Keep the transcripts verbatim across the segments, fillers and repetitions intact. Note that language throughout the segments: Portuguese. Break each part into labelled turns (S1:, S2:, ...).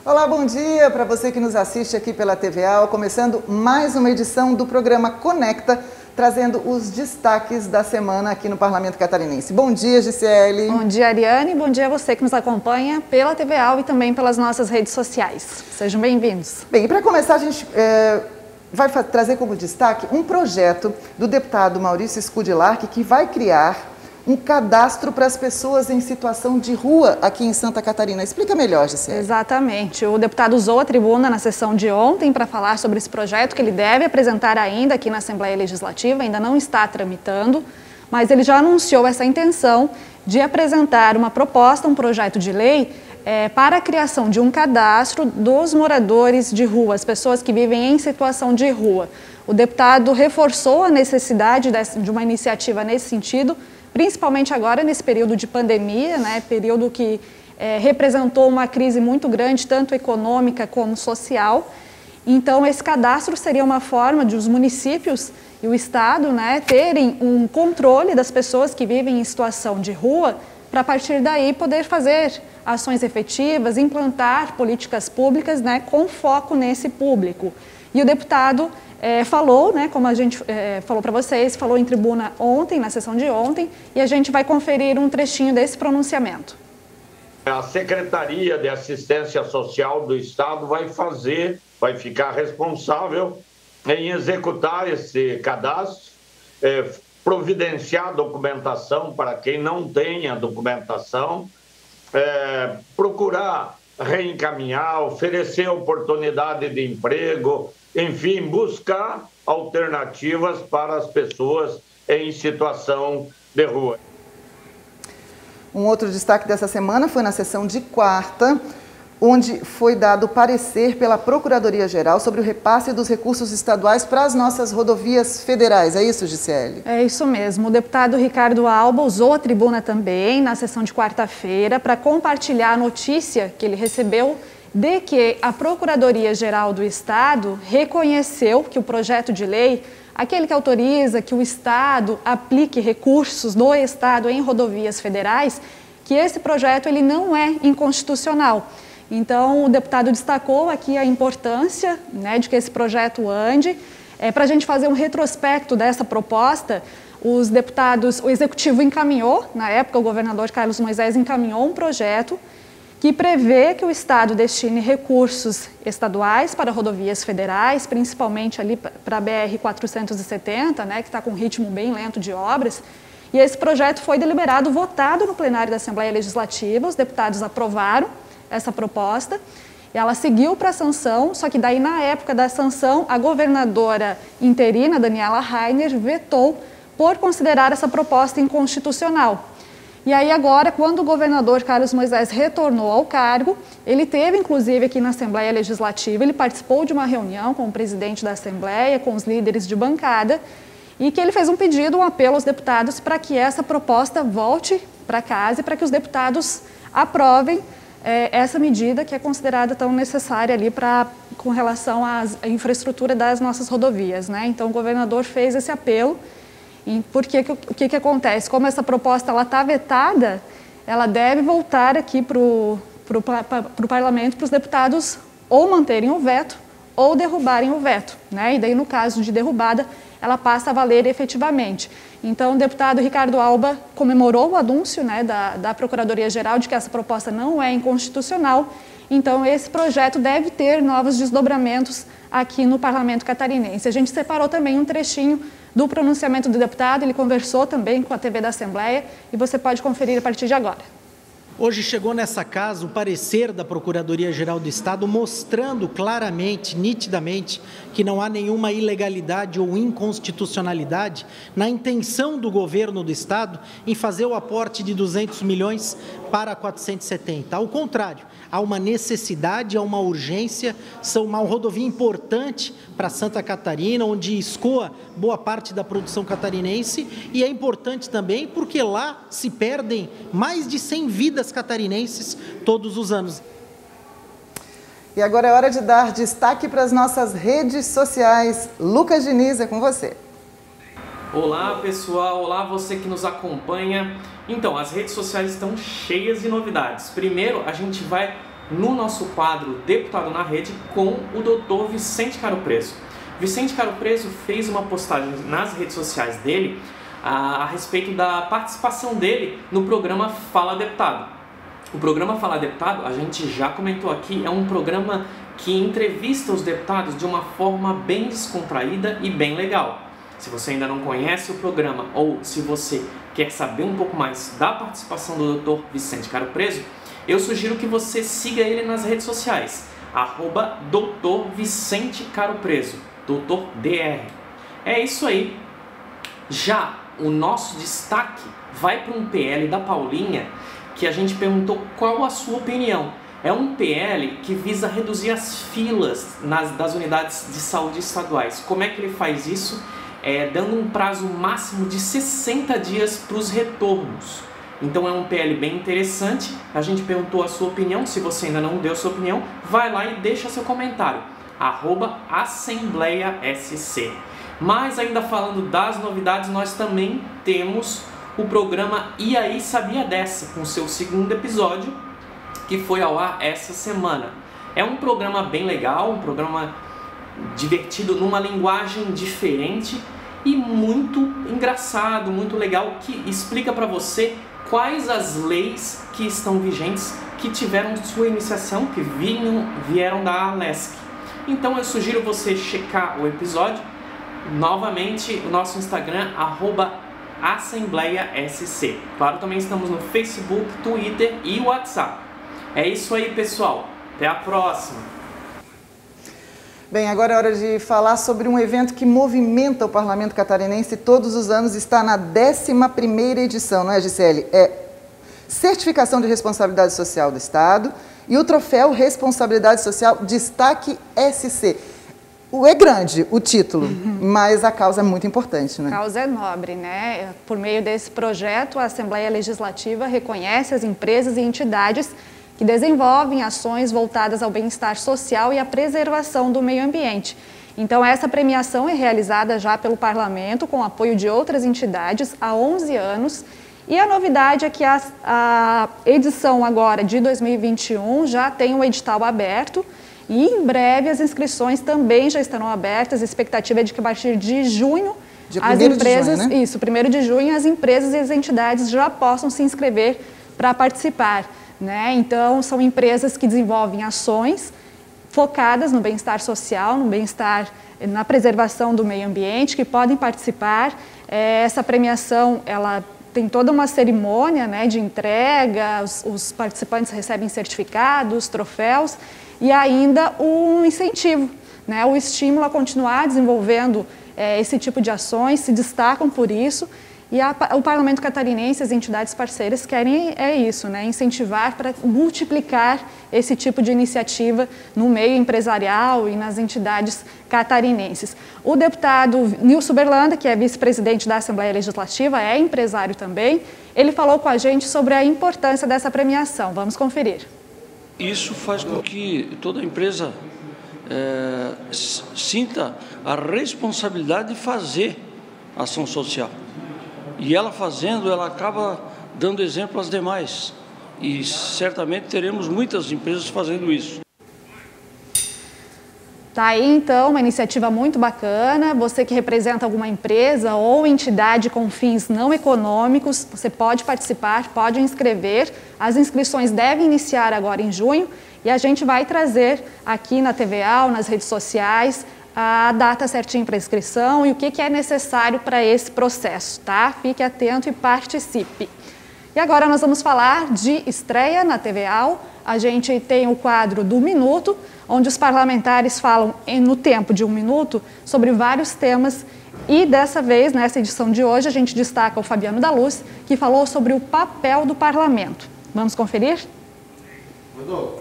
S1: Olá, bom dia para você que nos assiste aqui pela T V A, começando mais uma edição do programa Conecta, trazendo os destaques da semana aqui no Parlamento Catarinense. Bom dia, Gisele.
S2: Bom dia, Ariane. Bom dia a você que nos acompanha pela T V A e também pelas nossas redes sociais. Sejam bem-vindos.
S1: Bem, para começar, a gente é, vai trazer como destaque um projeto do deputado Maurício Scudilarch, que vai criar um cadastro para as pessoas em situação de rua aqui em Santa Catarina. Explica melhor, Gisele.
S2: Exatamente. O deputado usou a tribuna na sessão de ontem para falar sobre esse projeto que ele deve apresentar ainda aqui na Assembleia Legislativa, ainda não está tramitando, mas ele já anunciou essa intenção de apresentar uma proposta, um projeto de lei é, para a criação de um cadastro dos moradores de rua, as pessoas que vivem em situação de rua. O deputado reforçou a necessidade de uma iniciativa nesse sentido, principalmente agora nesse período de pandemia, né, período que é, representou uma crise muito grande, tanto econômica como social. Então, esse cadastro seria uma forma de os municípios e o Estado, né, terem um controle das pessoas que vivem em situação de rua, para a partir daí poder fazer ações efetivas, implantar políticas públicas, né, com foco nesse público. E o deputado É, falou, né, como a gente é, falou para vocês, falou em tribuna ontem, na sessão de ontem, e a gente vai conferir um trechinho desse pronunciamento.
S3: A Secretaria de Assistência Social do Estado vai fazer, vai ficar responsável em executar esse cadastro, é, providenciar documentação para quem não tenha documentação, é, procurar reencaminhar, oferecer oportunidade de emprego, enfim, buscar alternativas para as pessoas em situação de rua.
S1: Um outro destaque dessa semana foi na sessão de quarta, onde foi dado parecer pela Procuradoria-Geral sobre o repasse dos recursos estaduais para as nossas rodovias federais. É isso, Gisele?
S2: É isso mesmo. O deputado Ricardo Alba usou a tribuna também na sessão de quarta-feira para compartilhar a notícia que ele recebeu de que a Procuradoria-Geral do Estado reconheceu que o projeto de lei, aquele que autoriza que o Estado aplique recursos do Estado em rodovias federais, que esse projeto ele não é inconstitucional. Então, o deputado destacou aqui a importância, né, de que esse projeto ande. É, para a gente fazer um retrospecto dessa proposta, os deputados, o Executivo encaminhou, na época o governador Carlos Moisés encaminhou um projeto que prevê que o Estado destine recursos estaduais para rodovias federais, principalmente ali para a B R quatrocentos e setenta, né, que está com um ritmo bem lento de obras. E esse projeto foi deliberado, votado no plenário da Assembleia Legislativa, os deputados aprovaram essa proposta, e ela seguiu para a sanção, só que daí na época da sanção, a governadora interina, Daniela Rainer, vetou por considerar essa proposta inconstitucional. E aí agora, quando o governador Carlos Moisés retornou ao cargo, ele teve inclusive aqui na Assembleia Legislativa, ele participou de uma reunião com o presidente da Assembleia, com os líderes de bancada, e que ele fez um pedido, um apelo aos deputados para que essa proposta volte para casa e para que os deputados aprovem é, essa medida que é considerada tão necessária ali pra, com relação à infraestrutura das nossas rodovias, né? Então o governador fez esse apelo. E por que, o que, que acontece? Como essa proposta está vetada, ela deve voltar aqui para o parlamento, para os deputados ou manterem o veto ou derrubarem o veto, né? E daí, no caso de derrubada, ela passa a valer efetivamente. Então, o deputado Ricardo Alba comemorou o anúncio, né, da, da Procuradoria-Geral de que essa proposta não é inconstitucional. Então, esse projeto deve ter novos desdobramentos aqui no Parlamento Catarinense. A gente separou também um trechinho do pronunciamento do deputado, ele conversou também com a T V da Assembleia e você pode conferir a partir de agora.
S4: Hoje chegou nessa casa o parecer da Procuradoria-Geral do Estado mostrando claramente, nitidamente, que não há nenhuma ilegalidade ou inconstitucionalidade na intenção do governo do Estado em fazer o aporte de duzentos milhões para quatrocentos e setenta. Ao contrário, há uma necessidade, há uma urgência, são uma rodovia importante para Santa Catarina, onde escoa boa parte da produção catarinense, e é importante também porque lá se perdem mais de cem vidas catarinenses todos os anos.
S1: E agora é hora de dar destaque para as nossas redes sociais. Lucas Diniz, é com você.
S5: Olá pessoal, olá você que nos acompanha. Então, as redes sociais estão cheias de novidades. Primeiro, a gente vai no nosso quadro Deputado na Rede com o doutor Vicente Caro Preso. Vicente Caro Preso fez uma postagem nas redes sociais dele a, a respeito da participação dele no programa Fala Deputado. O programa Fala Deputado, a gente já comentou aqui, é um programa que entrevista os deputados de uma forma bem descontraída e bem legal. Se você ainda não conhece o programa ou se você quer saber um pouco mais da participação do doutor Vicente Caro Preso, eu sugiro que você siga ele nas redes sociais, arroba doutor Vicente Caro Preso, doutor D R. É isso aí. Já o nosso destaque vai para um P L da Paulinha, que a gente perguntou qual a sua opinião. É um P L que visa reduzir as filas nas, das unidades de saúde estaduais. Como é que ele faz isso? É, dando um prazo máximo de sessenta dias para os retornos. Então é um P L bem interessante. A gente perguntou a sua opinião. Se você ainda não deu sua opinião, vai lá e deixa seu comentário, arroba Assembleia S C. Mas ainda falando das novidades, nós também temos o programa E aí Sabia Dessa, com seu segundo episódio, que foi ao ar essa semana. É um programa bem legal, um programa divertido numa linguagem diferente e muito engraçado, muito legal, que explica para você quais as leis que estão vigentes, que tiveram sua iniciação, que vinham, vieram da Alesc. Então eu sugiro você checar o episódio. Novamente, o nosso Instagram, arroba Assembleia S C. Claro, também estamos no Facebook, Twitter e WhatsApp. É isso aí, pessoal. Até a próxima.
S1: Bem, agora é hora de falar sobre um evento que movimenta o Parlamento Catarinense todos os anos, está na décima primeira edição, não é, Gisele? É Certificação de Responsabilidade Social do Estado e o Troféu Responsabilidade Social Destaque S C. É grande o título, uhum. mas a causa é muito importante, né?
S2: A causa é nobre, né? Por meio desse projeto, a Assembleia Legislativa reconhece as empresas e entidades que desenvolvem ações voltadas ao bem-estar social e à preservação do meio ambiente. Então, essa premiação é realizada já pelo Parlamento, com apoio de outras entidades, há onze anos. E a novidade é que a, a edição agora de dois mil e vinte e um já tem um edital aberto e em breve as inscrições também já estarão abertas. A expectativa é de que a partir de junho,
S1: Dia
S2: as empresas,
S1: de junho, né?
S2: isso, primeiro de junho, as empresas e as entidades já possam se inscrever para participar. Né? Então, são empresas que desenvolvem ações focadas no bem-estar social, no bem-estar, na preservação do meio ambiente, que podem participar. É, essa premiação, ela tem toda uma cerimônia, né, de entrega, os, os participantes recebem certificados, troféus e ainda um incentivo, né, o estímulo a continuar desenvolvendo é, esse tipo de ações, se destacam por isso. E a, o Parlamento Catarinense, as entidades parceiras querem é isso, né? Incentivar para multiplicar esse tipo de iniciativa no meio empresarial e nas entidades catarinenses. O deputado Nilson Berlanda, que é vice-presidente da Assembleia Legislativa, é empresário também, ele falou com a gente sobre a importância dessa premiação. Vamos conferir.
S6: Isso faz com que toda empresa é, sinta a responsabilidade de fazer ação social. E ela fazendo, ela acaba dando exemplo às demais. E certamente teremos muitas empresas fazendo isso.
S2: Tá aí, então, uma iniciativa muito bacana. Você que representa alguma empresa ou entidade com fins não econômicos, você pode participar, pode inscrever. As inscrições devem iniciar agora em junho e a gente vai trazer aqui na T V A ou nas redes sociais a data certinha para inscrição e o que, que é necessário para esse processo, tá? Fique atento e participe. E agora nós vamos falar de estreia na T V A. A gente tem o quadro do Minuto, onde os parlamentares falam em, no tempo de um minuto sobre vários temas. E dessa vez, nessa edição de hoje, a gente destaca o Fabiano da Luz, que falou sobre o papel do parlamento. Vamos conferir?
S7: Mandou.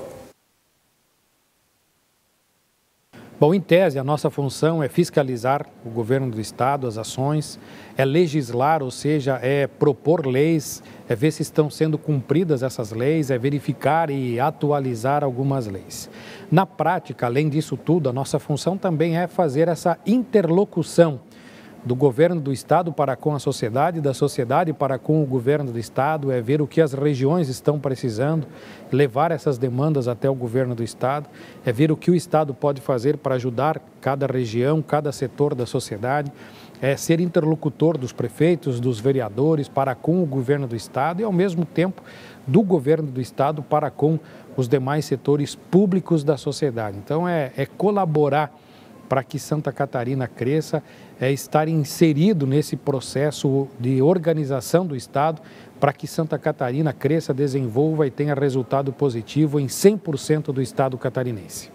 S7: Bom, em tese, a nossa função é fiscalizar o governo do Estado, as ações, é legislar, ou seja, é propor leis, é ver se estão sendo cumpridas essas leis, é verificar e atualizar algumas leis. Na prática, além disso tudo, a nossa função também é fazer essa interlocução do governo do Estado para com a sociedade, da sociedade para com o governo do Estado, é ver o que as regiões estão precisando, levar essas demandas até o governo do Estado, é ver o que o Estado pode fazer para ajudar cada região, cada setor da sociedade, é ser interlocutor dos prefeitos, dos vereadores para com o governo do Estado e, ao mesmo tempo, do governo do Estado para com os demais setores públicos da sociedade. Então, é, é colaborar para que Santa Catarina cresça, é estar inserido nesse processo de organização do Estado para que Santa Catarina cresça, desenvolva e tenha resultado positivo em cem por cento do Estado catarinense.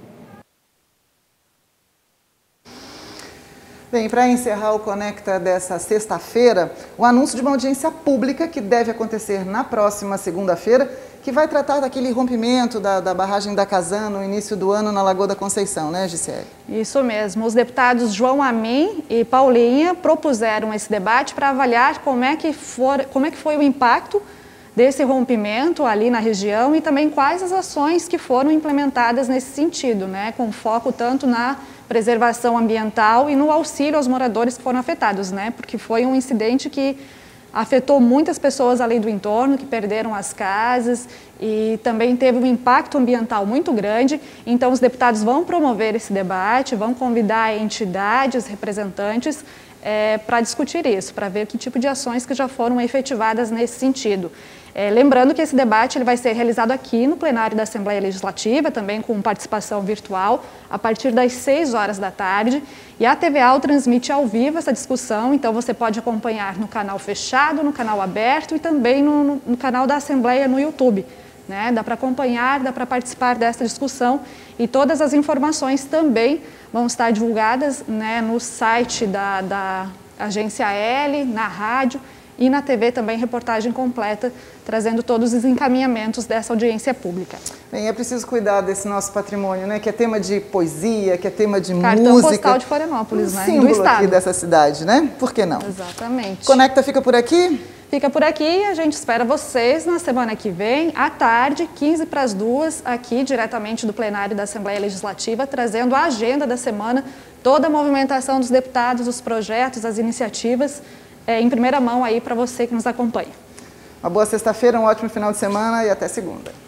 S1: Bem, para encerrar o Conecta dessa sexta-feira, o anúncio de uma audiência pública que deve acontecer na próxima segunda-feira, que vai tratar daquele rompimento da, da barragem da Casan no início do ano na Lagoa da Conceição, né, Gisele?
S2: Isso mesmo. Os deputados João Amin e Paulinha propuseram esse debate para avaliar como é que for, como é que foi o impacto desse rompimento ali na região e também quais as ações que foram implementadas nesse sentido, né, com foco tanto na preservação ambiental e no auxílio aos moradores que foram afetados, né, porque foi um incidente que afetou muitas pessoas ali do entorno, que perderam as casas e também teve um impacto ambiental muito grande. Então, os deputados vão promover esse debate, vão convidar entidades, representantes, é, para discutir isso, para ver que tipo de ações que já foram efetivadas nesse sentido. É, lembrando que esse debate ele vai ser realizado aqui no plenário da Assembleia Legislativa, também com participação virtual, a partir das seis horas da tarde. E a T V A transmite ao vivo essa discussão, então você pode acompanhar no canal fechado, no canal aberto e também no, no canal da Assembleia no YouTube. Né? Dá para acompanhar, dá para participar dessa discussão e todas as informações também vão estar divulgadas, né, no site da, da Agência L, na rádio e na T V também, reportagem completa, trazendo todos os encaminhamentos dessa audiência pública.
S1: Bem, é preciso cuidar desse nosso patrimônio, né? Que é tema de poesia, que é tema de
S2: Cartão
S1: música.
S2: Cartão postal de Florianópolis,
S1: um
S2: né?
S1: símbolo
S2: Do estado
S1: aqui dessa cidade, né? Por que não?
S2: Exatamente.
S1: Conecta fica por aqui?
S2: Fica por aqui e a gente espera vocês na semana que vem, à tarde, quinze para as duas, aqui diretamente do plenário da Assembleia Legislativa, trazendo a agenda da semana, toda a movimentação dos deputados, os projetos, as iniciativas, é, em primeira mão aí para você que nos acompanha.
S1: Uma boa sexta-feira, um ótimo final de semana e até segunda.